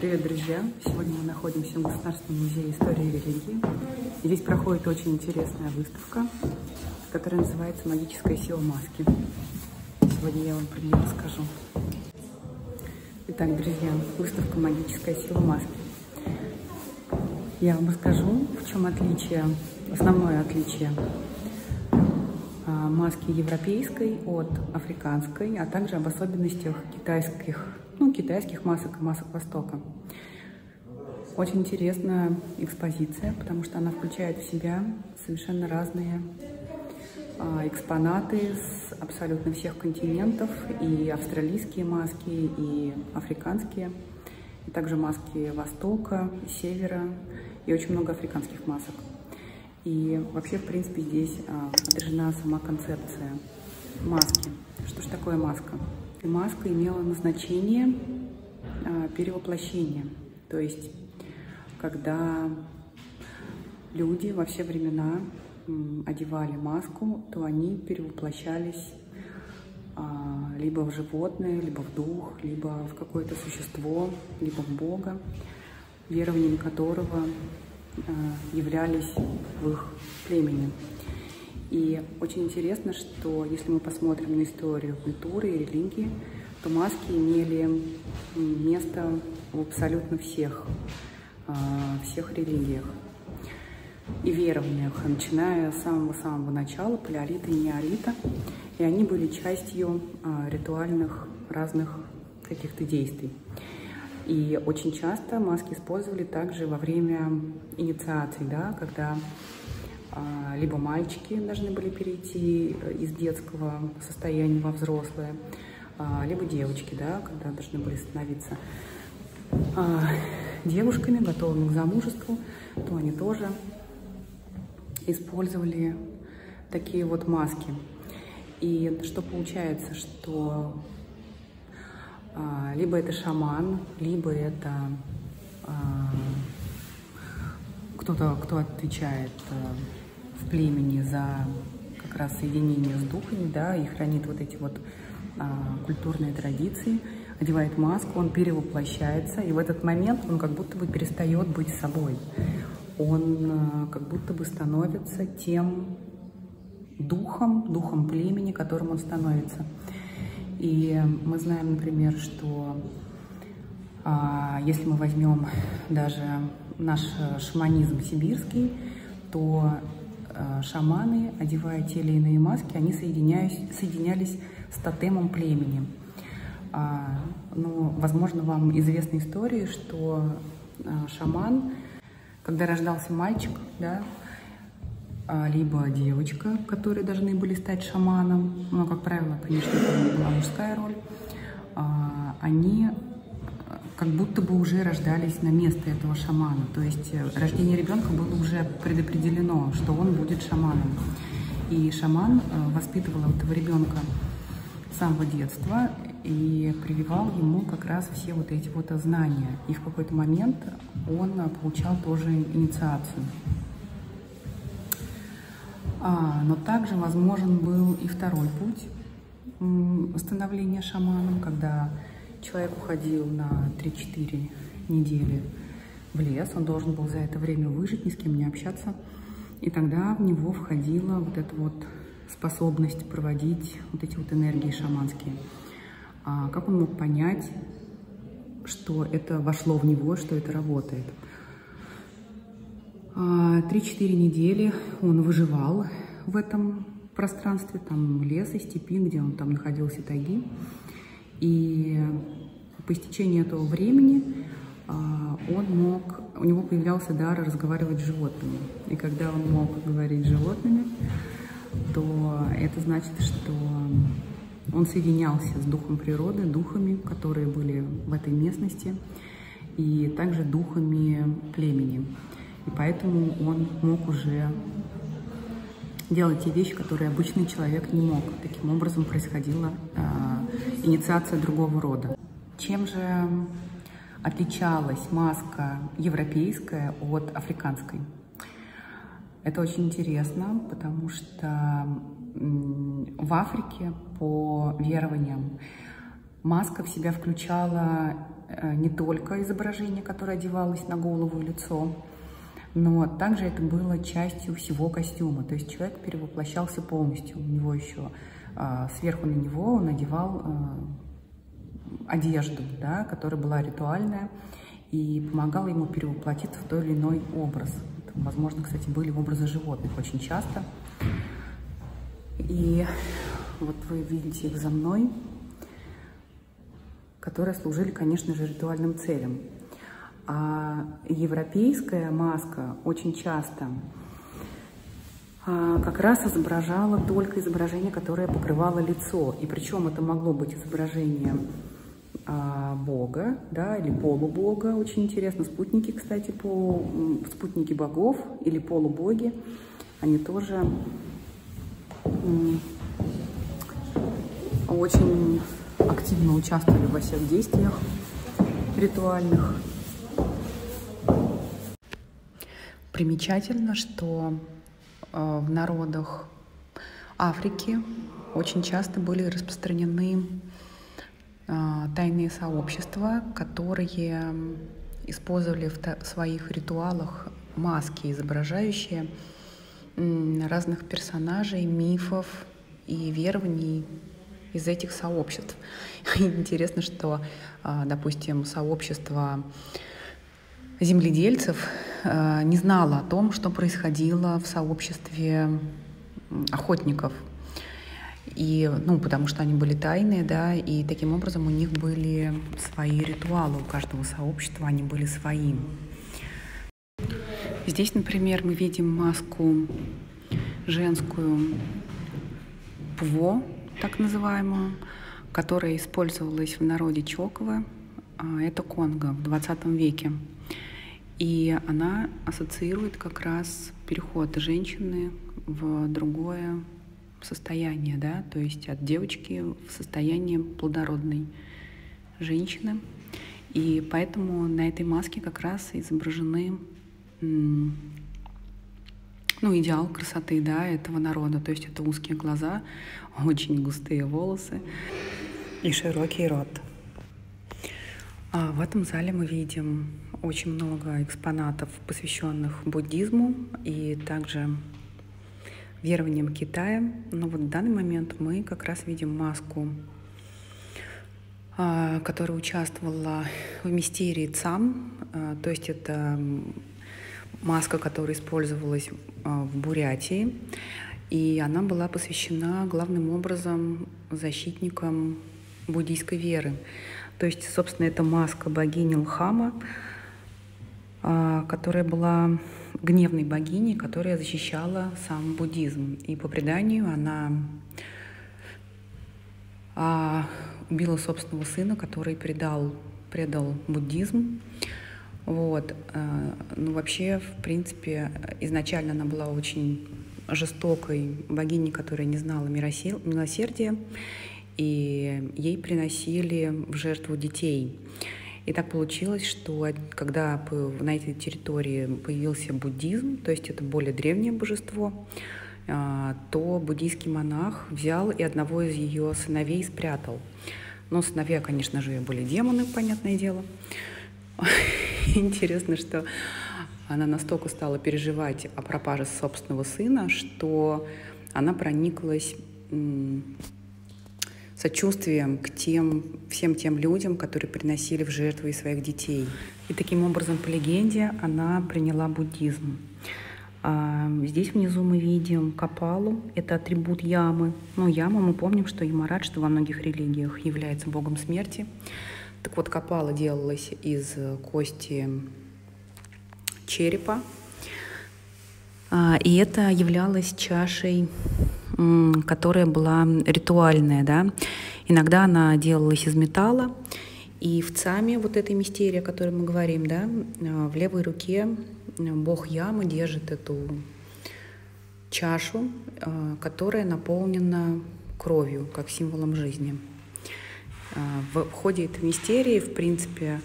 Привет, друзья! Сегодня мы находимся в Государственном музее истории и религии. Здесь проходит очень интересная выставка, которая называется «Магическая сила маски». Сегодня я вам про нее расскажу. Итак, друзья, выставка «Магическая сила маски». Я вам расскажу, в чем отличие, основное отличие маски европейской от африканской, а также об особенностях китайских масок и масок Востока. Очень интересная экспозиция, потому что она включает в себя совершенно разные экспонаты с абсолютно всех континентов, и австралийские маски, и африканские, и также маски Востока, Севера, и очень много африканских масок. И вообще, в принципе, здесь отражена сама концепция маски. Что же такое маска? И маска имела назначение перевоплощения. То есть, когда люди во все времена одевали маску, то они перевоплощались либо в животное, либо в дух, либо в какое-то существо, либо в Бога, верованием которого являлись в их племени. И очень интересно, что если мы посмотрим на историю культуры и религии, то маски имели место в абсолютно всех религиях и верованиях, начиная с самого начала, палеолита и неолита, и они были частью ритуальных разных каких-то действий. И очень часто маски использовали также во время инициаций, да, когда либо мальчики должны были перейти из детского состояния во взрослое, либо девочки, да, когда должны были становиться девушками, готовыми к замужеству, то они тоже использовали такие вот маски. И что получается, что либо это шаман, либо это кто отвечает в племени за как раз соединение с духами, да, и хранит вот эти вот культурные традиции, одевает маску, он перевоплощается, и в этот момент он как будто бы перестает быть собой. Он как будто бы становится тем духом племени, которым он становится. И мы знаем, например, что если мы возьмем даже наш шаманизм сибирский, то шаманы, одевая те или иные маски, они соединялись с тотемом племени. Возможно, вам известна история, что шаман, когда рождался мальчик, да, либо девочка, которые должны были стать шаманом, но, как правило, конечно, это была мужская роль, они как будто бы уже рождались на место этого шамана. То есть рождение ребенка было уже предопределено, что он будет шаманом. И шаман воспитывал этого ребенка с самого детства и прививал ему как раз все вот эти вот знания. И в какой-то момент он получал тоже инициацию. Но также возможен был и второй путь становления шаманом, когда человек уходил на 3-4 недели в лес, он должен был за это время выжить, ни с кем не общаться, и тогда в него входила вот эта вот способность проводить вот эти вот энергии шаманские. Как он мог понять, что это вошло в него, что это работает? 3-4 недели он выживал в этом пространстве, там леса, степи, где он там находился, тайги. И по истечении этого времени у него появлялся дар разговаривать с животными. И когда он мог говорить с животными, то это значит, что он соединялся с духом природы, духами, которые были в этой местности, и также духами племени. И поэтому он мог уже делать те вещи, которые обычный человек не мог. Таким образом происходила инициация другого рода. Чем же отличалась маска европейская от африканской? Это очень интересно, потому что в Африке, по верованиям, маска в себя включала не только изображение, которое одевалось на голову и лицо, но также это было частью всего костюма. То есть человек перевоплощался полностью. У него еще сверху на него он надевал одежду, да, которая была ритуальная и помогала ему перевоплотиться в той или иной образ. Это, возможно, кстати, были образы животных очень часто. И вот вы видите их за мной, которые служили, конечно же, ритуальным целям. А европейская маска очень часто как раз изображала только изображение, которое покрывало лицо. И причем это могло быть изображение бога, да, или полубога. Очень интересно. Спутники, кстати, спутники богов или полубоги, они тоже очень активно участвовали во всех действиях ритуальных. Примечательно, что в народах Африки очень часто были распространены тайные сообщества, которые использовали в своих ритуалах маски, изображающие разных персонажей, мифов и верований из этих сообществ. Интересно, что, допустим, сообщество земледельцев не знало о том, что происходило в сообществе охотников. И, потому что они были тайные, да, и таким образом у них были свои ритуалы, у каждого сообщества они были свои. Здесь, например, мы видим маску женскую пво, так называемую, которая использовалась в народе Чокова. Это Конго в 20 веке. И она ассоциирует как раз переход женщины в другое состояние, да, то есть от девочки в состояние плодородной женщины. И поэтому на этой маске как раз изображены идеал красоты, да, этого народа. То есть это узкие глаза, очень густые волосы и широкий рот. В этом зале мы видим очень много экспонатов, посвященных буддизму и также верованиям Китая. Но вот в данный момент мы как раз видим маску, которая участвовала в мистерии Цам. То есть это маска, которая использовалась в Бурятии. И она была посвящена главным образом защитникам буддийской веры. То есть, собственно, это маска богини Лхама, которая была гневной богиней, которая защищала сам буддизм. И по преданию она убила собственного сына, который предал буддизм. Вот. Вообще, в принципе, изначально она была очень жестокой богиней, которая не знала милосердия, и ей приносили в жертву детей. И так получилось, что когда на этой территории появился буддизм, то есть это более древнее божество, то буддийский монах взял и одного из ее сыновей спрятал. Но сыновья, конечно же, были демоны, понятное дело. Интересно, что она настолько стала переживать о пропаже собственного сына, что она прониклась сочувствием к всем тем людям, которые приносили в жертву своих детей. И таким образом, по легенде, она приняла буддизм. Здесь внизу мы видим капалу, это атрибут ямы. Яма, мы помним, что Ямарадж, что во многих религиях является богом смерти. Так вот, капала делалась из кости черепа, и это являлось чашей, которая была ритуальная, да. Иногда она делалась из металла, и в цаме, вот этой мистерии, о которой мы говорим, да, в левой руке бог Ямы держит эту чашу, которая наполнена кровью, как символом жизни. В ходе этой мистерии, в принципе,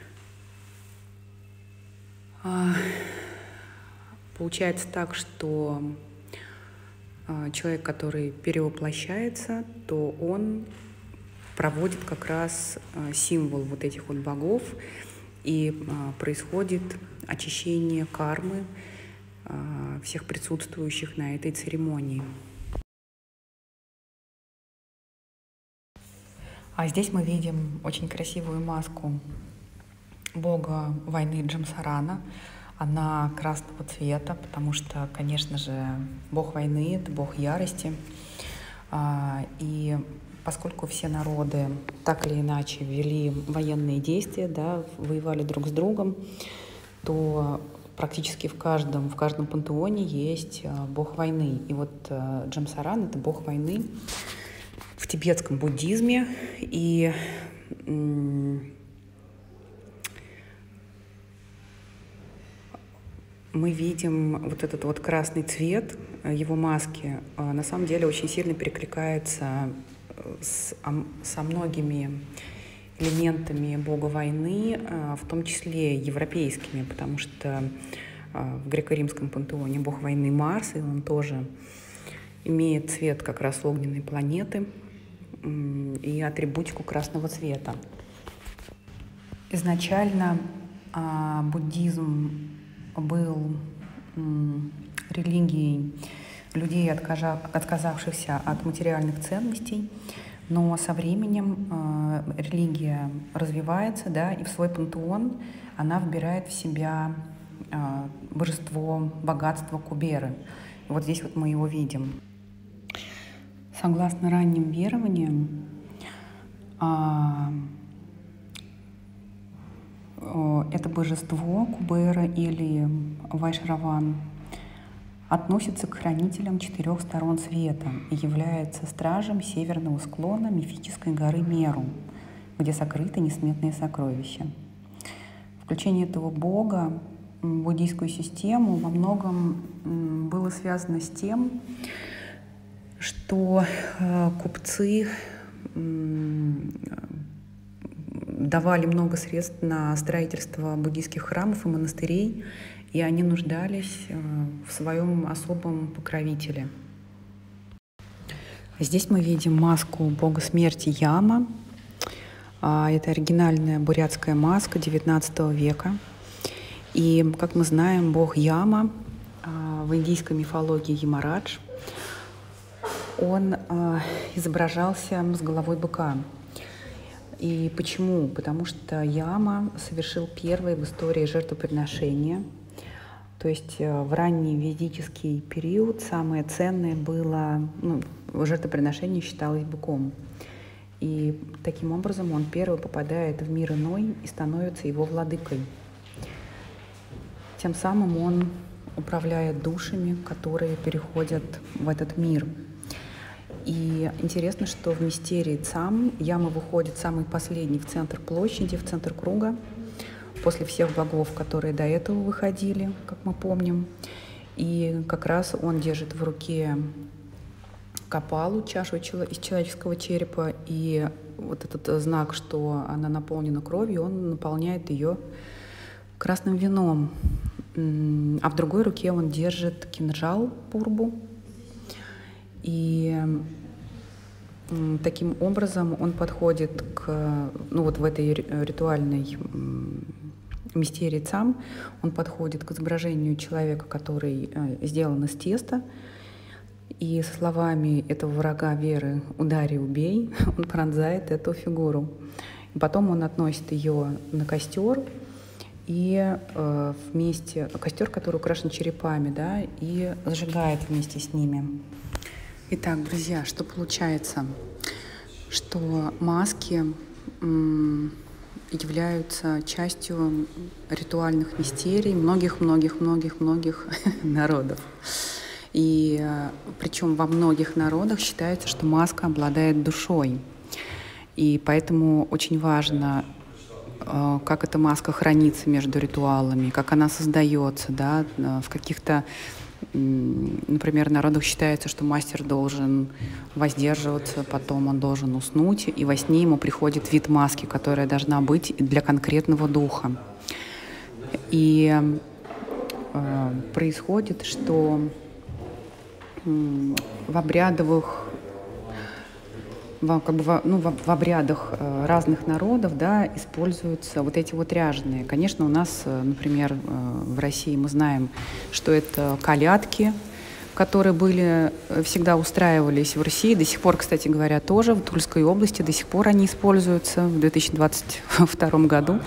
получается так, что человек, который перевоплощается, то он проводит как раз символ вот этих вот богов, и происходит очищение кармы всех присутствующих на этой церемонии. А здесь мы видим очень красивую маску бога войны Джамсарана. Она красного цвета, потому что, конечно же, бог войны — это бог ярости. И поскольку все народы так или иначе вели военные действия, да, воевали друг с другом, то практически в каждом пантеоне есть бог войны. И вот Джамсаран — это бог войны в тибетском буддизме. И мы видим вот этот вот красный цвет его маски, на самом деле очень сильно перекликается со многими элементами бога войны, в том числе европейскими, потому что в греко-римском пантеоне бог войны Марс, и он тоже имеет цвет как раз огненной планеты и атрибутику красного цвета. Изначально буддизм был религией людей, отказавшихся от материальных ценностей, но со временем религия развивается, да, и в свой пантеон она вбирает в себя божество богатства Куберы. И вот здесь вот мы его видим. Согласно ранним верованиям, это божество Кубера или Вайшраван относится к хранителям 4 сторон света и является стражем северного склона мифической горы Меру, где сокрыты несметные сокровища. Включение этого бога в буддийскую систему во многом было связано с тем, что купцы давали много средств на строительство буддийских храмов и монастырей, и они нуждались в своем особом покровителе. Здесь мы видим маску бога смерти Яма. Это оригинальная бурятская маска XIX века. И, как мы знаем, бог Яма в индийской мифологии Ямарадж, он изображался с головой быка. И почему? Потому что Яма совершил первое в истории жертвоприношение. То есть в ранний ведический период самое ценное было, жертвоприношение считалось быком. И таким образом он первый попадает в мир иной и становится его владыкой. Тем самым он управляет душами, которые переходят в этот мир. И интересно, что в мистерии Цам Яма выходит самый последний в центр площади, в центр круга, после всех богов, которые до этого выходили, как мы помним. И как раз он держит в руке капалу, чашу из человеческого черепа, и вот этот знак, что она наполнена кровью, он наполняет ее красным вином. А в другой руке он держит кинжал пурбу. И таким образом он подходит в этой ритуальной мистерии Цам, он подходит к изображению человека, который сделан из теста, и со словами этого врага веры «удари, убей» он пронзает эту фигуру. И потом он относит ее на костер, и костер, который украшен черепами, да, и сжигает вместе с ними. Итак, друзья, что получается? Что маски являются частью ритуальных мистерий многих народов. И причем во многих народах считается, что маска обладает душой. И поэтому очень важно, как эта маска хранится между ритуалами, как она создается, да, в каких-то, например, народах считается, что мастер должен воздерживаться, потом он должен уснуть, и во сне ему приходит вид маски, которая должна быть для конкретного духа. И происходит, что в обрядовых в обрядах разных народов, да, используются вот эти вот ряженые. Конечно, у нас, например, в России мы знаем, что это колядки, которые всегда устраивались в Руси. До сих пор, кстати говоря, тоже в Тульской области до сих пор они используются в 2022 году.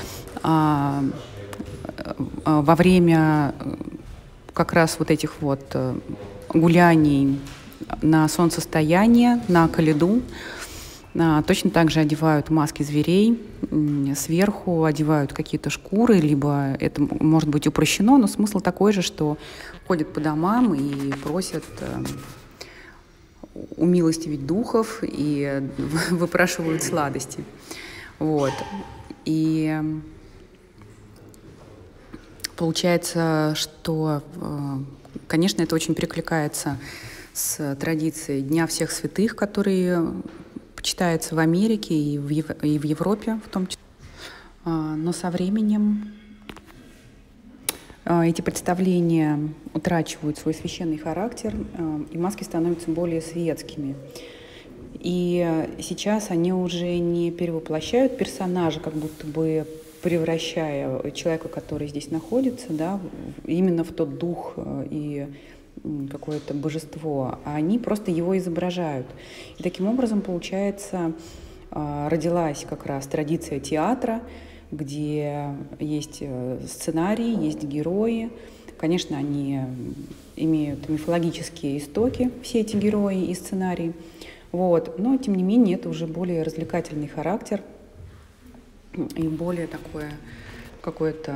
Во время как раз вот этих вот гуляний на солнцестояние, на коляду, точно так же одевают маски зверей, сверху одевают какие-то шкуры, либо это может быть упрощено, но смысл такой же, что ходят по домам и просят умилостивить духов и выпрашивают сладости. Вот. И получается, что, конечно, это очень перекликается с традицией Дня всех святых, который почитается в Америке и в Европе в том числе. Но со временем эти представления утрачивают свой священный характер, и маски становятся более светскими. И сейчас они уже не перевоплощают персонажа, как будто бы превращая человека, который здесь находится, да, именно в тот дух и какое-то божество, а они просто его изображают. И таким образом, получается, родилась как раз традиция театра, где есть сценарий, есть герои. Конечно, они имеют мифологические истоки, все эти герои и сценарии. Вот. Но, тем не менее, это уже более развлекательный характер и более такое какое-то,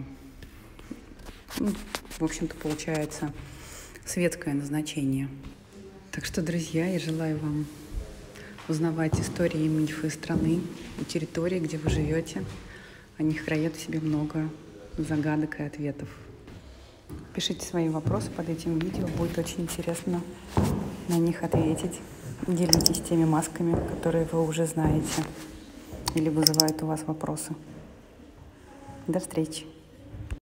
в общем-то, получается светское назначение. Так что, друзья, я желаю вам узнавать истории и мифы страны и территории, где вы живете. Они хранят в себе много загадок и ответов. Пишите свои вопросы под этим видео, будет очень интересно на них ответить. Делитесь теми масками, которые вы уже знаете или вызывают у вас вопросы. До встречи!